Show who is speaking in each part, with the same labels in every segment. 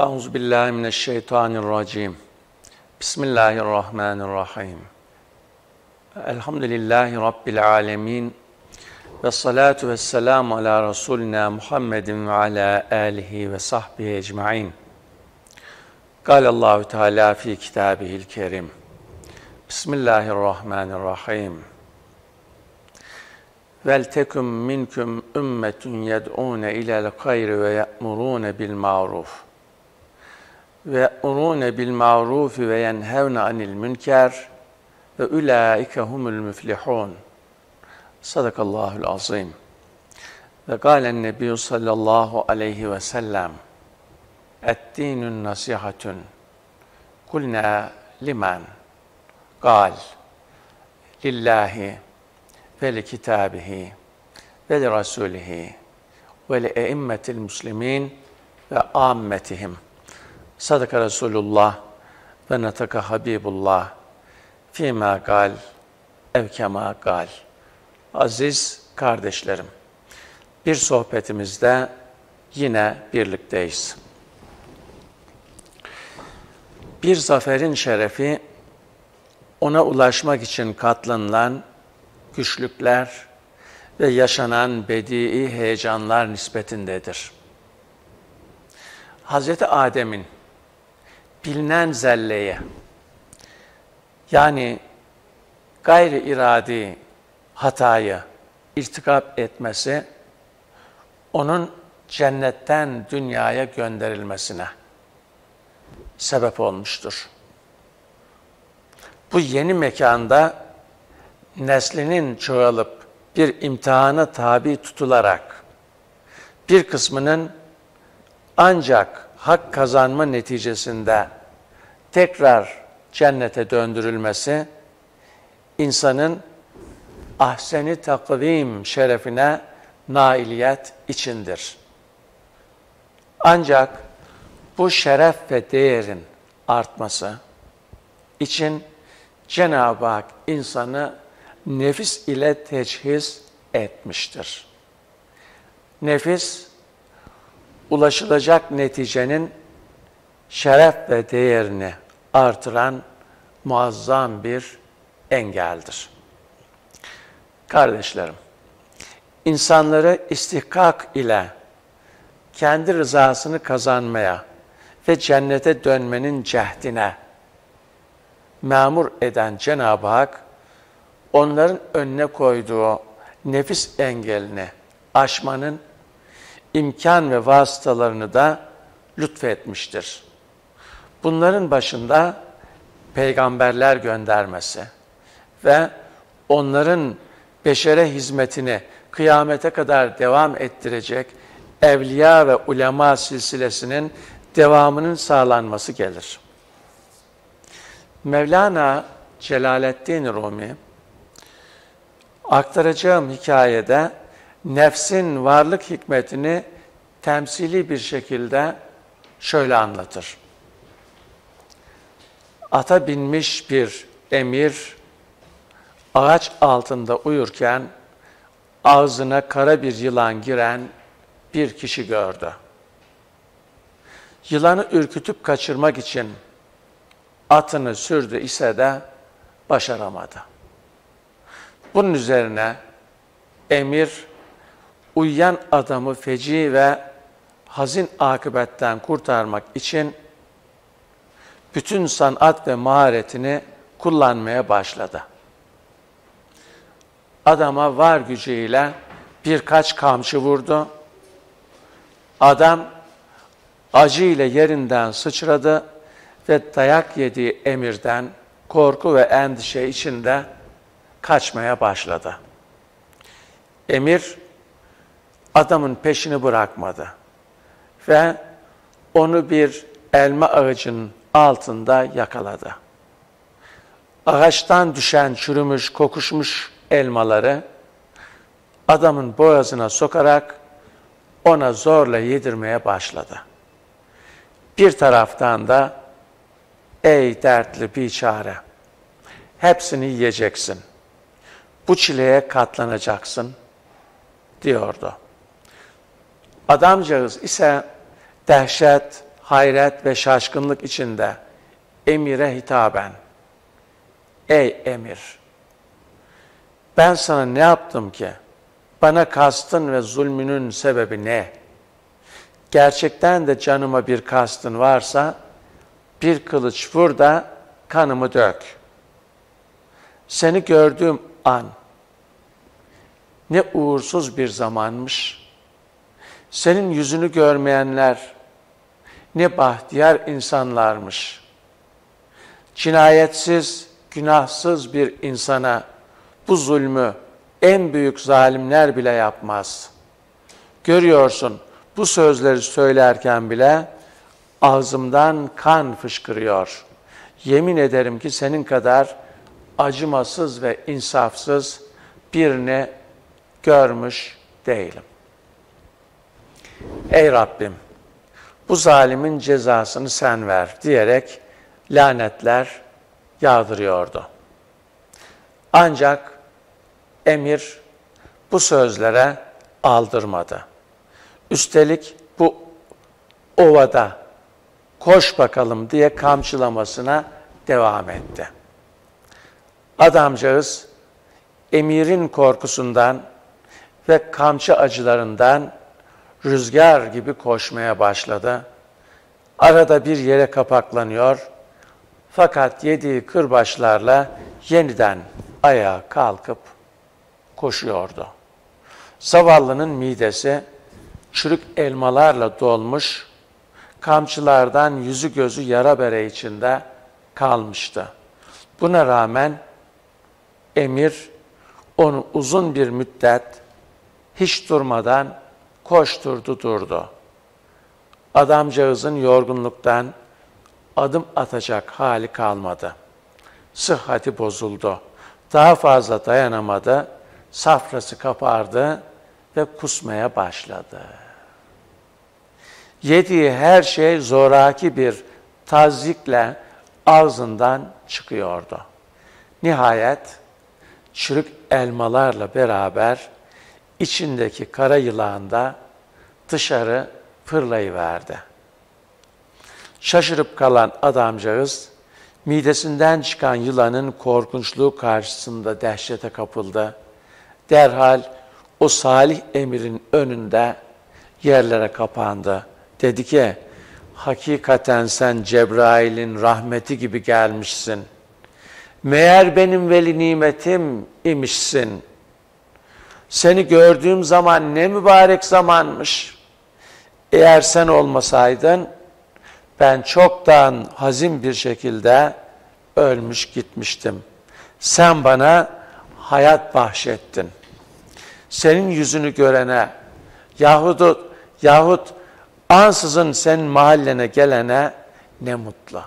Speaker 1: Euzubillahimineşşeytanirracim. Bismillahirrahmanirrahim. Elhamdülillahi Rabbil alemin. Ve salatu ve selamu ala Resulina Muhammedin ve ala alihi ve sahbihi ecma'in. Kâlallahu Teala fi kitabihil kerim. Bismillahirrahmanirrahim. Vel tekum minkum ümmetun yed'ûne ilel hayri ve ye'murûne bil ma'ruf. Ve ye'murûne bil ma'ruf ve yenhevne anil münker ve ulaike humul müflihûn. Sadakallahul azim. Ve kâlen nebiyyü sallallahu aleyhi ve sellem et-dînün nasihatun. Kulnâ limen? Kâl lillahi ve li kitâbihi ve li rasûlihi ve li eimmetil muslimin ve âmmetihim. Sadaka Resulullah ve netaka Habibullah fîmâ kâl ev kemâ kâl. Aziz kardeşlerim, bir sohbetimizde yine birlikteyiz. Bir zaferin şerefi, ona ulaşmak için katlanılan güçlükler ve yaşanan bedii heyecanlar nispetindedir. Hz. Adem'in bilinen zelleye, yani gayri iradi hatayı irtikap etmesi, onun cennetten dünyaya gönderilmesine sebep olmuştur. Bu yeni mekanda neslinin çoğalıp bir imtihana tabi tutularak bir kısmının ancak hak kazanma neticesinde tekrar cennete döndürülmesi, insanın ahsen-i takvim şerefine nailiyet içindir. Ancak bu şeref ve değerin artması için Cenab-ı Hak insanı nefis ile teçhiz etmiştir. Nefis, ulaşılacak neticenin şeref ve değerini artıran muazzam bir engeldir. Kardeşlerim, insanları istihkak ile kendi rızasını kazanmaya ve cennete dönmenin cehdine memur eden Cenab-ı Hak, onların önüne koyduğu nefis engelini aşmanın imkan ve vasıtalarını da lütfetmiştir. Bunların başında peygamberler göndermesi ve onların beşere hizmetini kıyamete kadar devam ettirecek evliya ve ulema silsilesinin devamının sağlanması gelir. Mevlana Celaleddin Rumi, aktaracağım hikayede nefsin varlık hikmetini temsili bir şekilde şöyle anlatır. Ata binmiş bir emir, ağaç altında uyurken ağzına kara bir yılan giren bir kişi gördü. Yılanı ürkütüp kaçırmak için atını sürdü ise de başaramadı. Bunun üzerine emir, uyuyan adamı feci ve hazin akıbetten kurtarmak için bütün sanat ve maharetini kullanmaya başladı. Adama var gücüyle birkaç kamçı vurdu. Adam acıyla yerinden sıçradı ve dayak yediği emirden korku ve endişe içinde kaçmaya başladı. Emir adamın peşini bırakmadı ve onu bir elma ağacının altında yakaladı. Ağaçtan düşen çürümüş, kokuşmuş elmaları adamın boğazına sokarak ona zorla yedirmeye başladı. Bir taraftan da ey dertli biçare, hepsini yiyeceksin, bu çileye katlanacaksın diyordu. Adamcağız ise dehşet, hayret ve şaşkınlık içinde emire hitaben, ey emir, ben sana ne yaptım ki? Bana kastın ve zulmünün sebebi ne? Gerçekten de canıma bir kastın varsa, bir kılıç vur da kanımı dök. Seni gördüğüm an, ne uğursuz bir zamanmış. Senin yüzünü görmeyenler, ne bahtiyar insanlarmış. Cinayetsiz, günahsız bir insana bu zulmü en büyük zalimler bile yapmaz. Görüyorsun, bu sözleri söylerken bile ağzımdan kan fışkırıyor. Yemin ederim ki senin kadar acımasız ve insafsız birini görmüş değilim. Ey Rabbim, bu zalimin cezasını sen ver diyerek lanetler yağdırıyordu. Ancak emir bu sözlere aldırmadı. Üstelik bu ovada koş bakalım diye kamçılamasına devam etti. Adamcağız emirin korkusundan ve kamçı acılarından rüzgar gibi koşmaya başladı. Arada bir yere kapaklanıyor fakat yediği kırbaçlarla yeniden ayağa kalkıp koşuyordu. Zavallının midesi çürük elmalarla dolmuş, kamçılardan yüzü gözü yara bere içinde kalmıştı. Buna rağmen emir onu uzun bir müddet hiç durmadan koşturdu durdu. Adamcağızın yorgunluktan adım atacak hali kalmadı. Sıhhati bozuldu. Daha fazla dayanamadı, safrası kapardı ve kusmaya başladı. Yediği her şey zoraki bir tazyikle ağzından çıkıyordu. Nihayet çürük elmalarla beraber içindeki kara yılan da dışarı fırlayıverdi. Şaşırıp kalan adamcağız, midesinden çıkan yılanın korkunçluğu karşısında dehşete kapıldı. Derhal o salih emirin önünde yerlere kapandı. Dedi ki, hakikaten sen Cebrail'in rahmeti gibi gelmişsin. Meğer benim veli nimetim imişsin. Seni gördüğüm zaman ne mübarek zamanmış. Eğer sen olmasaydın, ben çoktan hazin bir şekilde ölmüş gitmiştim. Sen bana hayat bahşettin. Senin yüzünü görene yahut ansızın senin mahallene gelene ne mutlu.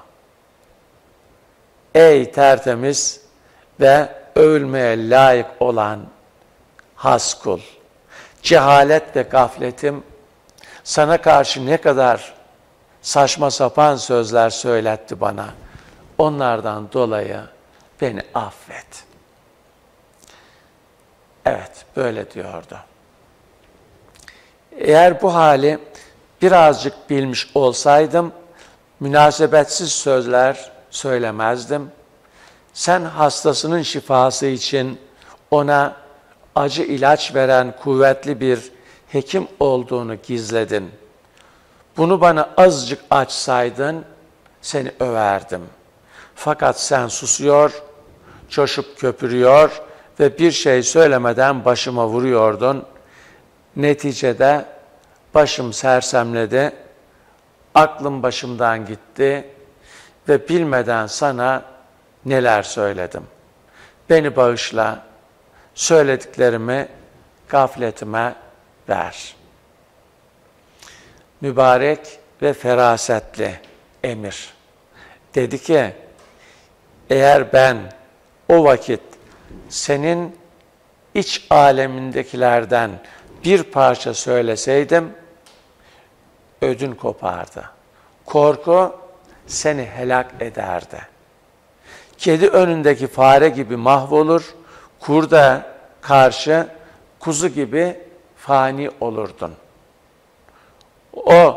Speaker 1: Ey tertemiz ve övülmeye layık olan has kul. Cehalet ve gafletim sana karşı ne kadar saçma sapan sözler söyletti bana. Onlardan dolayı beni affet. Evet, böyle diyordu. Eğer bu hali birazcık bilmiş olsaydım, münasebetsiz sözler söylemezdim. Sen hastasının şifası için ona acı ilaç veren kuvvetli bir hekim olduğunu gizledin. Bunu bana azıcık açsaydın, seni överdim. Fakat sen susuyor, coşup köpürüyor ve bir şey söylemeden başıma vuruyordun. Neticede başım sersemledi, aklım başımdan gitti ve bilmeden sana neler söyledim. Beni bağışla, söylediklerimi gafletime ver. Mübarek ve ferasetli emir dedi ki, eğer ben o vakit senin iç alemindekilerden bir parça söyleseydim, ödün kopardı. Korku seni helak ederdi. Kedi önündeki fare gibi mahvolur, kurda karşı kuzu gibi fani olurdun. O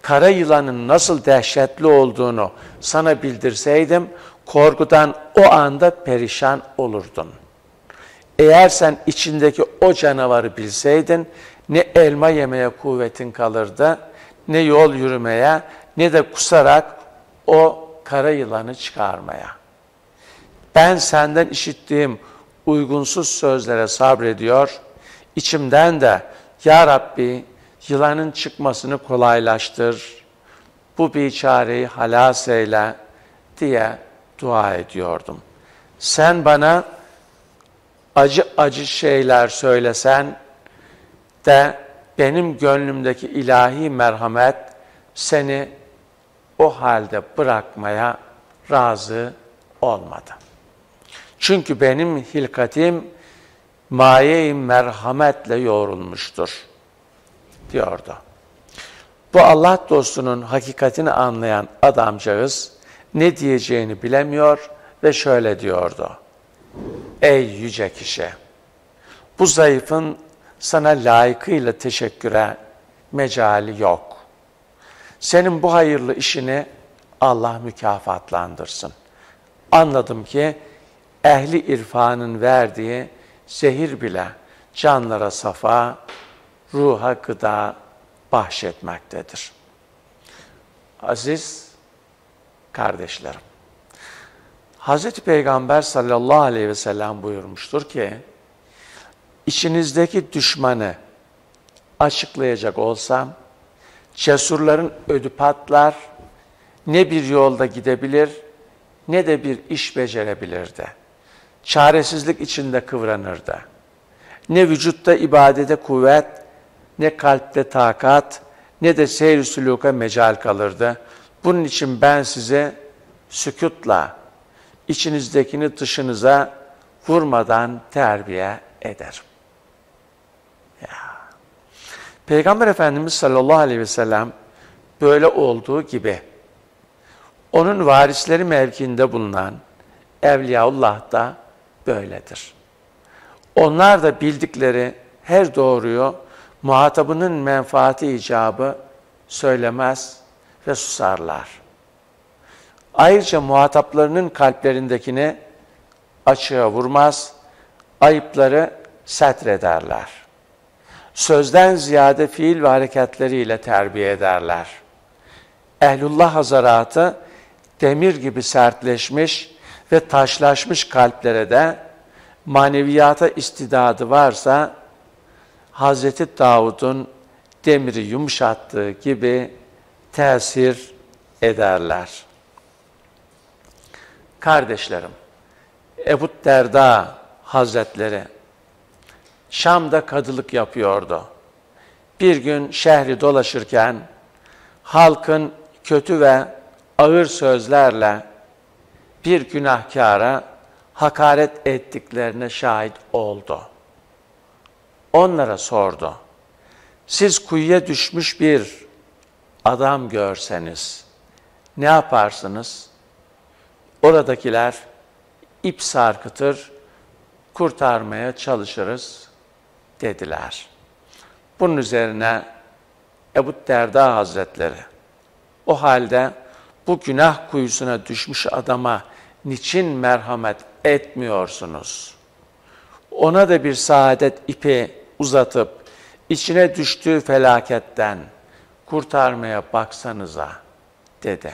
Speaker 1: kara yılanın nasıl dehşetli olduğunu sana bildirseydim, korkudan o anda perişan olurdun. Eğer sen içindeki o canavarı bilseydin, ne elma yemeye kuvvetin kalırdı, ne yol yürümeye, ne de kusarak o kara yılanı çıkarmaya. Ben senden işittiğim uygunsuz sözlere sabrediyor, içimden de ya Rabbi yılanın çıkmasını kolaylaştır, bu biçareyi halas eyle diye dua ediyordum. Sen bana acı acı şeyler söylesen de benim gönlümdeki ilahi merhamet seni o halde bırakmaya razı olmadı. Çünkü benim hilkatim maye-i merhametle yoğrulmuştur diyordu. Bu Allah dostunun hakikatini anlayan adamcağız ne diyeceğini bilemiyor ve şöyle diyordu. Ey yüce kişi! Bu zayıfın sana layıkıyla teşekküre mecali yok. Senin bu hayırlı işini Allah mükafatlandırsın. Anladım ki ehli irfanın verdiği zehir bile canlara safa, ruha gıda bahşetmektedir. Aziz kardeşlerim, Hazreti Peygamber sallallahu aleyhi ve sellem buyurmuştur ki, içinizdeki düşmanı açıklayacak olsam, cesurların ödü patlar, ne bir yolda gidebilir, ne de bir iş becerebilirdi. Çaresizlik içinde kıvranırdı. Ne vücutta ibadete kuvvet, ne kalpte takat, ne de seyr-i sülûka mecal kalırdı. Bunun için ben size sükûtla, içinizdekini dışınıza vurmadan terbiye ederim. Ya. Peygamber Efendimiz sallallahu aleyhi ve sellem böyle olduğu gibi onun varisleri mevkiinde bulunan Evliyaullah da böyledir. Onlar da bildikleri her doğruyu muhatabının menfaati icabı söylemez ve susarlar. Ayrıca muhataplarının kalplerindekini açığa vurmaz, ayıpları setrederler. Sözden ziyade fiil ve hareketleriyle terbiye ederler. Ehlullah hazaratı demir gibi sertleşmiş ve taşlaşmış kalplere de maneviyata istidadı varsa Hazreti Davud'un demiri yumuşattığı gibi tesir ederler. Kardeşlerim, Ebu Derda Hazretleri Şam'da kadılık yapıyordu. Bir gün şehri dolaşırken halkın kötü ve ağır sözlerle bir günahkara hakaret ettiklerine şahit oldu. Onlara sordu. Siz kuyuya düşmüş bir adam görseniz ne yaparsınız? Oradakiler ip sarkıtır, kurtarmaya çalışırız dediler. Bunun üzerine Ebu Derda Hazretleri, o halde bu günah kuyusuna düşmüş adama niçin merhamet etmiyorsunuz? Ona da bir saadet ipi uzatıp içine düştüğü felaketten kurtarmaya baksanıza dedi.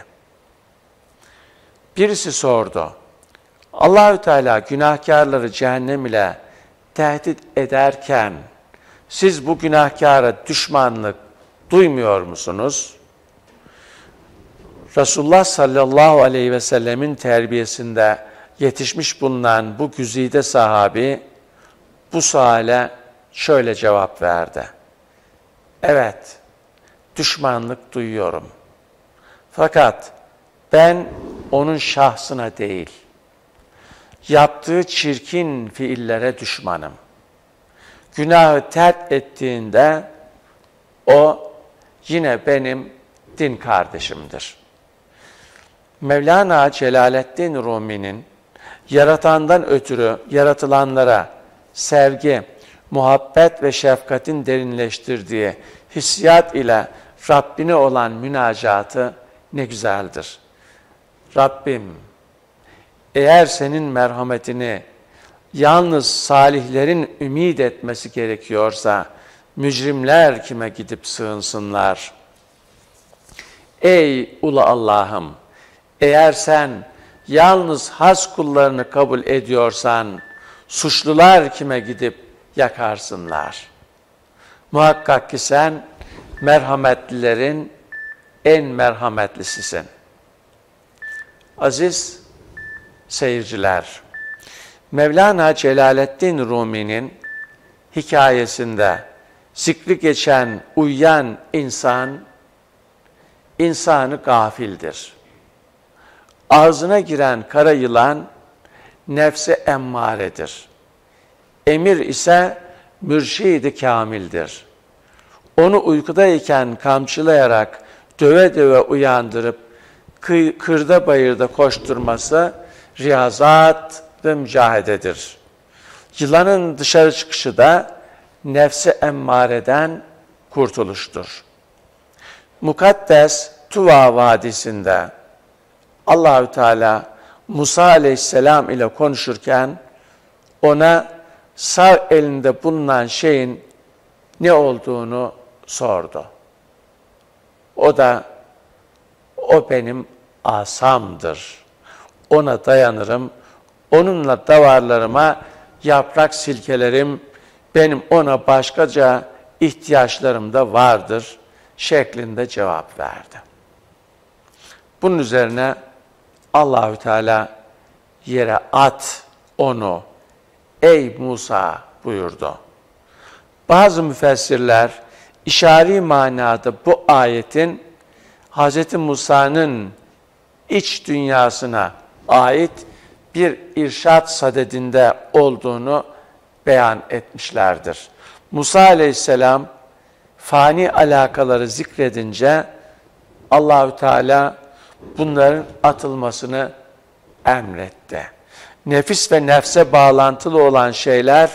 Speaker 1: Birisi sordu. Allahü Teala günahkarları cehennem ile tehdit ederken siz bu günahkara düşmanlık duymuyor musunuz? Resulullah sallallahu aleyhi ve sellemin terbiyesinde yetişmiş bulunan bu güzide sahabi bu suale şöyle cevap verdi. Evet, düşmanlık duyuyorum. Fakat ben onun şahsına değil, yaptığı çirkin fiillere düşmanım. Günahı terk ettiğinde o yine benim din kardeşimdir. Mevlana Celaleddin Rumi'nin yaratandan ötürü yaratılanlara sevgi, muhabbet ve şefkatin derinleştirdiği hissiyat ile Rabbine olan münacatı ne güzeldir. Rabbim, eğer senin merhametini yalnız salihlerin ümid etmesi gerekiyorsa, mücrimler kime gidip sığınsınlar? Ey ulu Allah'ım, eğer sen yalnız has kullarını kabul ediyorsan, suçlular kime gidip yakarsınlar? Muhakkak ki sen merhametlilerin en merhametlisisin. Aziz seyirciler, Mevlana Celaleddin Rumi'nin hikayesinde zikri geçen uyuyan insan, insanı gafildir. Ağzına giren kara yılan, nefsi emmaredir. Emir ise mürşid-i kamildir. Onu uykudayken kamçılayarak, döve döve uyandırıp, kırda bayırda koşturması, riyazat ve mücahededir. Yılanın dışarı çıkışı da, nefsi emmareden kurtuluştur. Mukaddes Tuva Vadisi'nde Allahü Teala Musa Aleyhisselam ile konuşurken ona sağ elinde bulunan şeyin ne olduğunu sordu. O da, o benim asamdır. Ona dayanırım, onunla davarlarıma yaprak silkelerim, benim ona başkaca ihtiyaçlarım da vardır şeklinde cevap verdi. Bunun üzerine Allahü Teala yere at onu, ey Musa buyurdu. Bazı müfessirler işari manada bu ayetin Hz. Musa'nın iç dünyasına ait bir irşad sadedinde olduğunu beyan etmişlerdir. Musa Aleyhisselam fani alakaları zikredince Allahü Teala bunların atılmasını emretti. Nefis ve nefse bağlantılı olan şeyler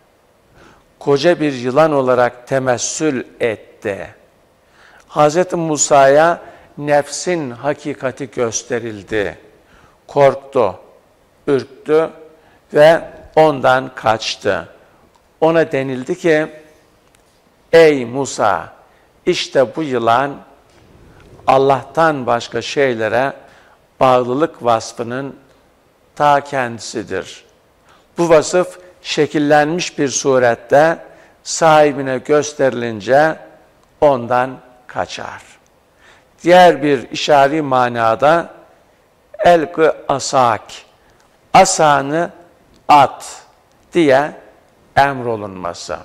Speaker 1: koca bir yılan olarak temessül etti. Hz. Musa'ya nefsin hakikati gösterildi. Korktu, ürktü ve ondan kaçtı. Ona denildi ki, ey Musa, işte bu yılan Allah'tan başka şeylere bağlılık vasfının ta kendisidir. Bu vasıf şekillenmiş bir surette sahibine gösterilince ondan kaçar. Diğer bir işari manada elkı asak, asanı at diye emrolunması.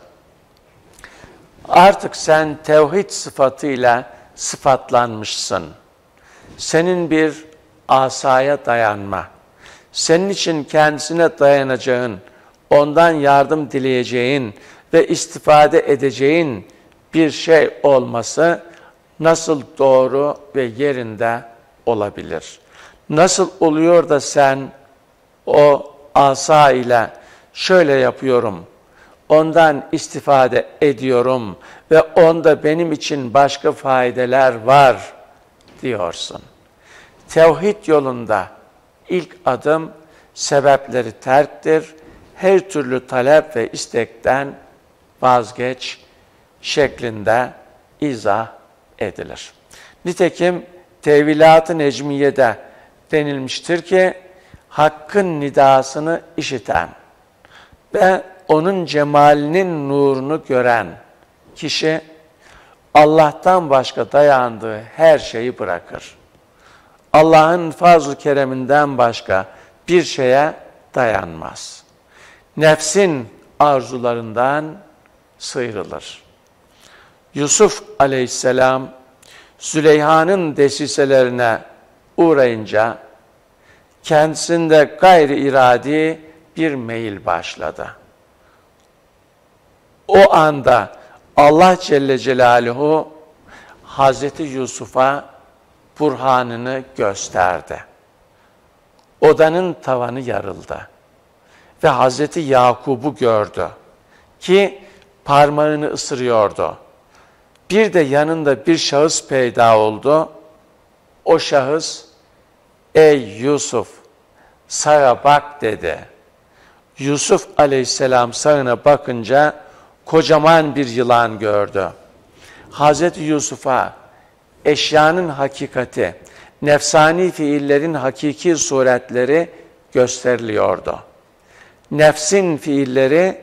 Speaker 1: Artık sen tevhid sıfatıyla sıfatlanmışsın. Senin bir asaya dayanma, senin için kendisine dayanacağın, ondan yardım dileyeceğin ve istifade edeceğin bir şey olması nasıl doğru ve yerinde olabilir? Nasıl oluyor da sen o asa ile şöyle yapıyorum, ondan istifade ediyorum ve onda benim için başka faydeler var diyorsun. Tevhid yolunda ilk adım sebepleri terktir. Her türlü talep ve istekten vazgeç şeklinde izah edilir. Nitekim Tevilat-ı Necmiye'de denilmiştir ki, Hakk'ın nidasını işiten ve onun cemalinin nurunu gören kişi, Allah'tan başka dayandığı her şeyi bırakır. Allah'ın fazl-ı kereminden başka bir şeye dayanmaz. Nefsin arzularından sıyrılır. Yusuf Aleyhisselam, Züleyha'nın desiselerine uğrayınca, kendisinde gayri iradi bir meyil başladı. O anda Allah Celle Celaluhu Hazreti Yusuf'a burhanını gösterdi. Odanın tavanı yarıldı ve Hazreti Yakub'u gördü ki parmağını ısırıyordu. Bir de yanında bir şahıs peyda oldu. O şahıs, ey Yusuf, sağa bak dedi. Yusuf aleyhisselam sağına bakınca kocaman bir yılan gördü. Hazreti Yusuf'a eşyanın hakikati, nefsani fiillerin hakiki suretleri gösteriliyordu. Nefsin fiilleri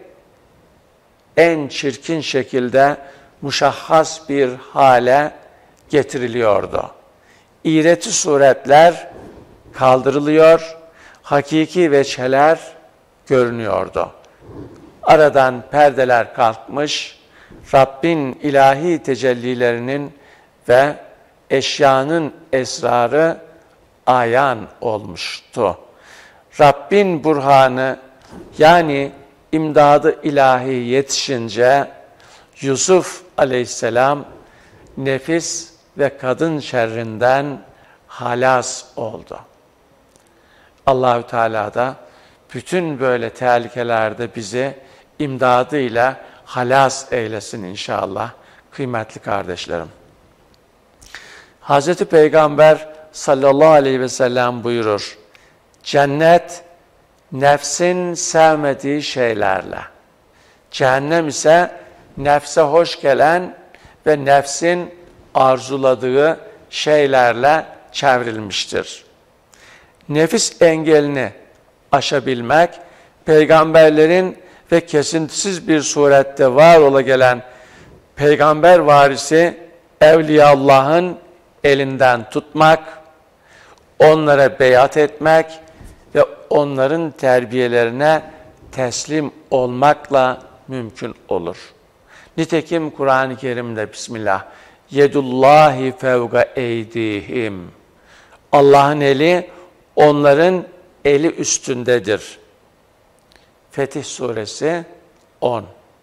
Speaker 1: en çirkin şekilde muşahhas bir hale getiriliyordu. İğreti suretler kaldırılıyor, hakiki veçheler görünüyordu. Aradan perdeler kalkmış, Rabbin ilahi tecellilerinin ve eşyanın esrarı ayan olmuştu. Rabbin burhanı yani imdadı ilahi yetişince Yusuf aleyhisselam nefis ve kadın şerrinden halas oldu. Allahü Teala da bütün böyle tehlikelerde bizi imdadıyla halas eylesin inşallah kıymetli kardeşlerim. Hazreti Peygamber sallallahu aleyhi ve sellem buyurur. Cennet nefsin sevmediği şeylerle, cehennem ise nefse hoş gelen ve nefsin arzuladığı şeylerle çevrilmiştir. Nefis engelini aşabilmek, peygamberlerin ve kesintisiz bir surette var ola gelen peygamber varisi Evliyaullah'ın elinden tutmak, onlara beyat etmek ve onların terbiyelerine teslim olmakla mümkün olur. Nitekim Kur'an-ı Kerim'de Bismillah, yedullahi fevga eydihim. Allah'ın eli onların eli üstündedir. Fetih Suresi 10.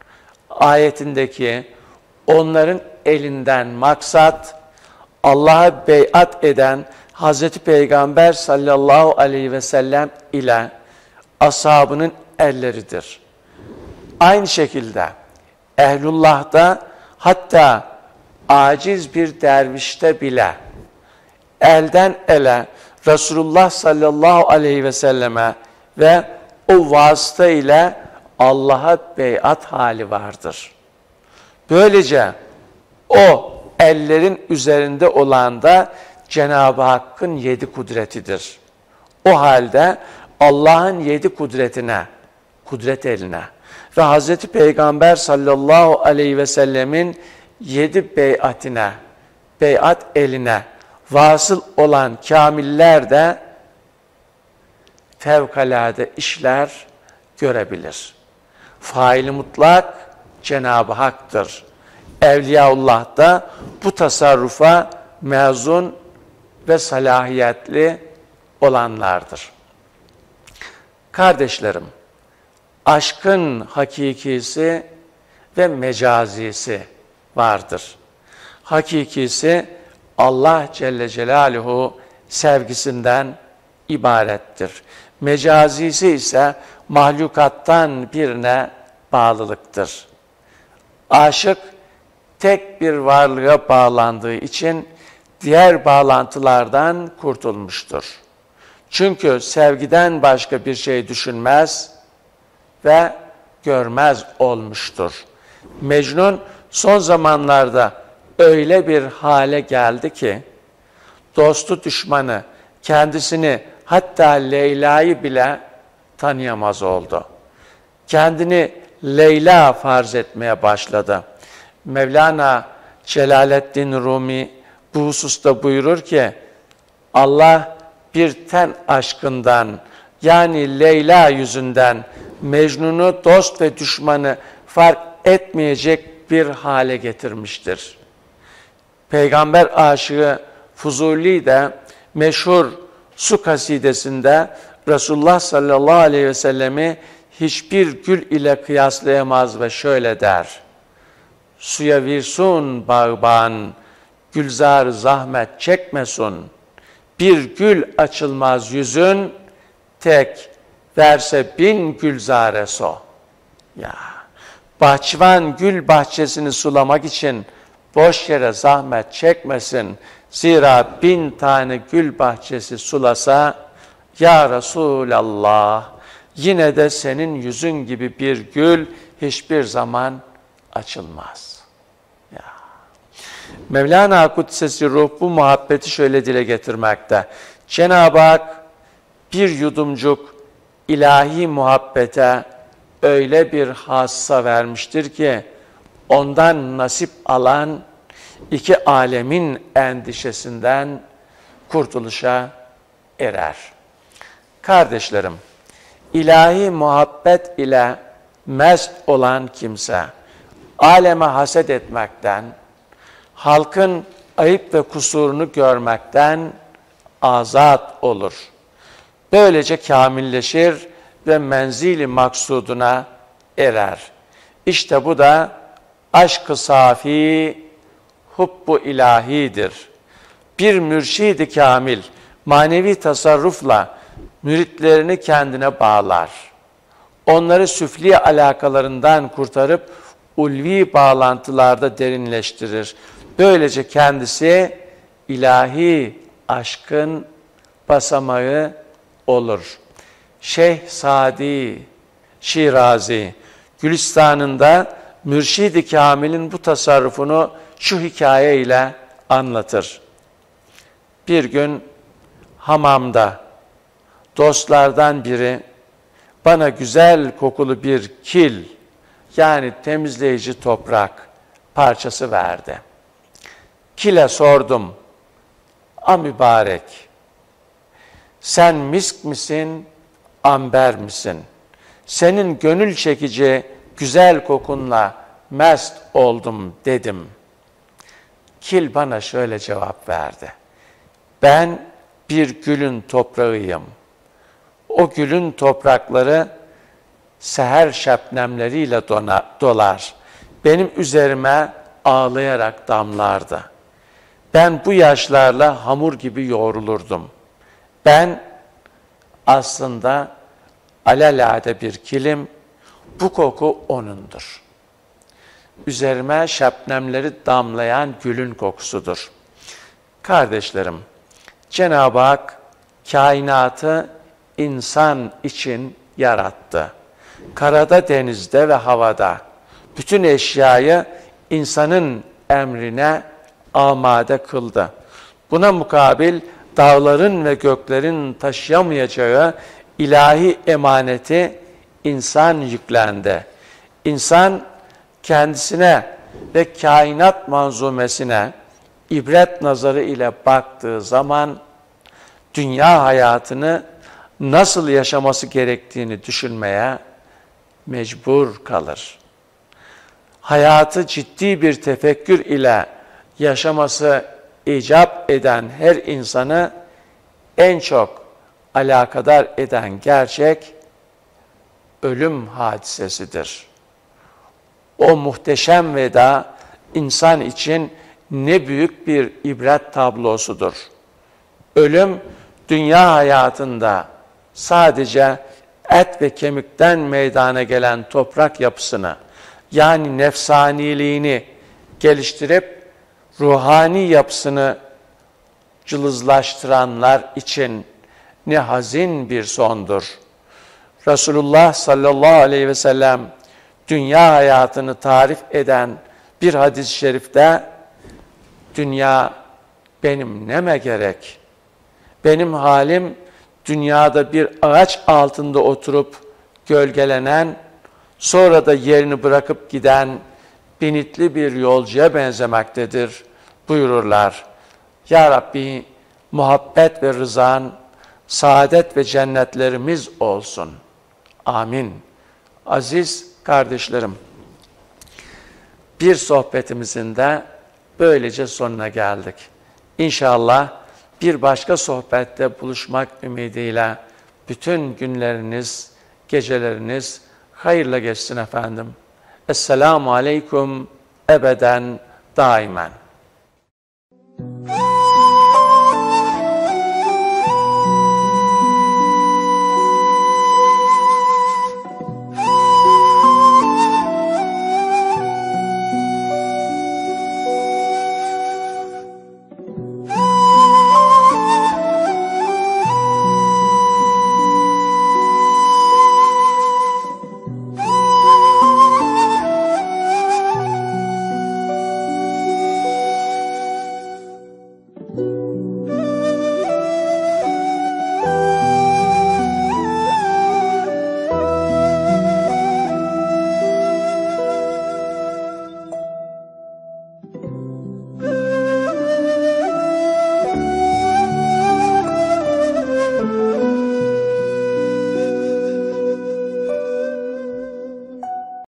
Speaker 1: Ayetindeki onların elinden maksat Allah'a beyat eden Hazreti Peygamber sallallahu aleyhi ve sellem ile ashabının elleridir. Aynı şekilde ehlullah'da hatta aciz bir dervişte bile elden ele Resulullah sallallahu aleyhi ve selleme ve o vasıta ile Allah'a beyat hali vardır. Böylece o ellerin üzerinde olan da Cenab-ı Hakk'ın 7 kudretidir. O halde Allah'ın 7 kudretine, kudret eline ve Hazreti Peygamber sallallahu aleyhi ve sellemin 7 beyatine, beyat eline vasıl olan kamiller de fevkalade işler görebilir. Fail-i mutlak Cenab-ı Hak'tır. Evliyaullah da bu tasarrufa mezun ve salahiyetli olanlardır. Kardeşlerim, aşkın hakikisi ve mecazisi vardır. Hakikisi Allah Celle Celaluhu sevgisinden ibarettir. Mecazisi ise mahlukattan birine bağlılıktır. Aşık tek bir varlığa bağlandığı için diğer bağlantılardan kurtulmuştur. Çünkü sevgiden başka bir şey düşünmez ve görmez olmuştur. Mecnun son zamanlarda öyle bir hale geldi ki, dostu düşmanı, kendisini hatta Leyla'yı bile tanıyamaz oldu. Kendini Leyla farz etmeye başladı. Mevlana Celaleddin Rumi bu hususta buyurur ki, Allah bir ten aşkından yani Leyla yüzünden Mecnun'u dost ve düşmanı fark etmeyecek bir hale getirmiştir. Peygamber aşığı Fuzuli de meşhur Su kasidesinde Resulullah sallallahu aleyhi ve sellemi hiçbir gül ile kıyaslayamaz ve şöyle der. Suya virsun bağban, gülzar zahmet çekmesun. Bir gül açılmaz yüzün, tek verse 1000 gülzare so. Ya, bahçıvan gül bahçesini sulamak için boş yere zahmet çekmesin. Zira 1000 tane gül bahçesi sulasa, ya Resulallah, yine de senin yüzün gibi bir gül hiçbir zaman açılmaz. Ya. Mevlana Kudsesi Ruh bu muhabbeti şöyle dile getirmekte. Cenab-ı Hak bir yudumcuk ilahi muhabbete öyle bir hassa vermiştir ki, ondan nasip alan iki alemin endişesinden kurtuluşa erer. Kardeşlerim, ilahi muhabbet ile mest olan kimse, aleme haset etmekten, halkın ayıp ve kusurunu görmekten azat olur. Böylece kamilleşir ve menzili maksuduna erer. İşte bu da aşk-ı safi, hubbu ilahidir. Bir mürşid-i kamil, manevi tasarrufla müritlerini kendine bağlar. Onları süfli alakalarından kurtarıp ulvi bağlantılarda derinleştirir. Böylece kendisi ilahi aşkın basamağı olur. Şeyh Sadi Şirazi, Gülistan'ında Mürşid-i Kamil'in bu tasarrufunu şu hikaye ile anlatır. Bir gün hamamda dostlardan biri bana güzel kokulu bir kil, yani temizleyici toprak parçası verdi. Kile sordum, "A mübarek, sen misk misin, amber misin? Senin gönül çekici güzel kokunla mest oldum," dedim. Kil bana şöyle cevap verdi. "Ben bir gülün toprağıyım. O gülün toprakları seher şebnemleriyle dolar. Benim üzerime ağlayarak damlardı. Ben bu yaşlarla hamur gibi yoğrulurdum. Ben aslında alelade bir kilim, bu koku onundur. Üzerime şebnemleri damlayan gülün kokusudur." Kardeşlerim, Cenab-ı Hak kainatı insan için yarattı. Karada, denizde ve havada bütün eşyayı insanın emrine amade kıldı. Buna mukabil dağların ve göklerin taşıyamayacağı ilahi emaneti insan yüklendi. İnsan kendisine ve kainat manzumesine ibret nazarı ile baktığı zaman dünya hayatını nasıl yaşaması gerektiğini düşünmeye mecbur kalır. Hayatı ciddi bir tefekkür ile yaşaması icap eden her insanı en çok alakadar eden gerçek ölüm hadisesidir. O muhteşem veda insan için ne büyük bir ibret tablosudur. Ölüm dünya hayatında sadece et ve kemikten meydana gelen toprak yapısını, yani nefsaniliğini geliştirip ruhani yapısını cılızlaştıranlar için ne hazin bir sondur. Resulullah sallallahu aleyhi ve sellem dünya hayatını tarif eden bir hadis-i şerifte, "Dünya benim neme gerek? Benim halim dünyada bir ağaç altında oturup gölgelenen, sonra da yerini bırakıp giden binitli bir yolcuya benzemektedir," buyururlar. Ya Rabbi, muhabbet ve rızan, saadet ve cennetlerimiz olsun. Amin. Aziz kardeşlerim, bir sohbetimizin de böylece sonuna geldik. İnşallah bir başka sohbette buluşmak ümidiyle bütün günleriniz, geceleriniz hayırla geçsin efendim. Esselamu aleyküm ebeden daimen.